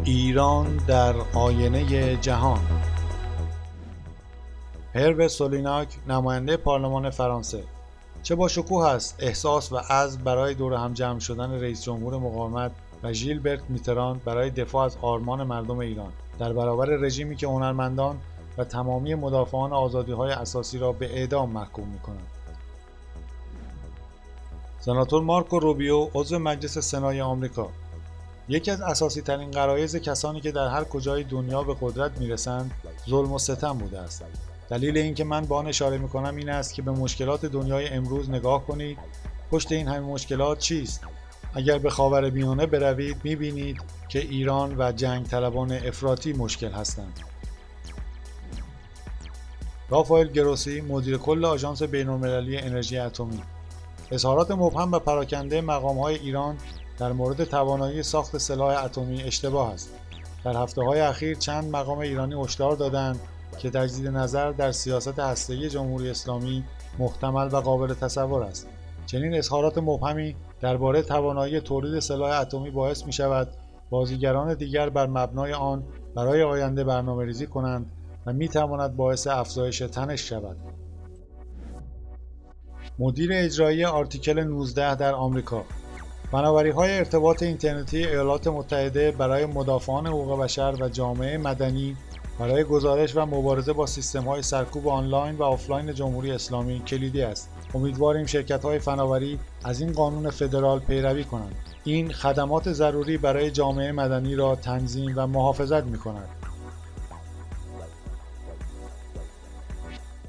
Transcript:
ایران در آینه جهان. هرو سولیناک، نماینده پارلمان فرانسه: چه با شکوه است احساس و عزم برای دور هم جمع شدن رئیس جمهور مقاومت و ژیلبرت میتراند برای دفاع از آرمان مردم ایران در برابر رژیمی که هنرمندان و تمامی مدافعان آزادی‌های اساسی را به اعدام محکوم می‌کند. سناتور مارکو روبیو، عضو مجلس سنای آمریکا: یکی از اساسی ترین غرایز کسانی که در هر کجای دنیا به قدرت میرسند ظلم و ستم بوده است. دلیل اینکه من به آن اشاره میکنم این است که به مشکلات دنیای امروز نگاه کنید. پشت این همه مشکلات چیست؟ اگر به خاورمیانه بروید میبینید که ایران و جنگ طلبان افراطی مشکل هستند. رافائل گروسی، مدیر کل آژانس بین‌المللی انرژی اتمی: اظهارات مبهم و پراکنده مقام‌های ایران در مورد توانایی ساخت سلاح اتمی اشتباه است. در هفته‌های اخیر چند مقام ایرانی هشدار دادند که تجدید نظر در سیاست هسته‌ای جمهوری اسلامی محتمل و قابل تصور است. چنین اظهارات مبهمی درباره توانایی تولید سلاح اتمی باعث می‌شود بازیگران دیگر بر مبنای آن برای آینده برنامه‌ریزی کنند و می‌تواند باعث افزایش تنش شود. مدیر اجرایی آرتیکل 19 در آمریکا: فناوری‌های ارتباط اینترنتی ایالات متحده برای مدافعان حقوق بشر و جامعه مدنی برای گزارش و مبارزه با سیستم‌های سرکوب آنلاین و آفلاین جمهوری اسلامی کلیدی است. امیدواریم شرکت‌های فناوری از این قانون فدرال پیروی کنند. این خدمات ضروری برای جامعه مدنی را تنظیم و محافظت می‌کند.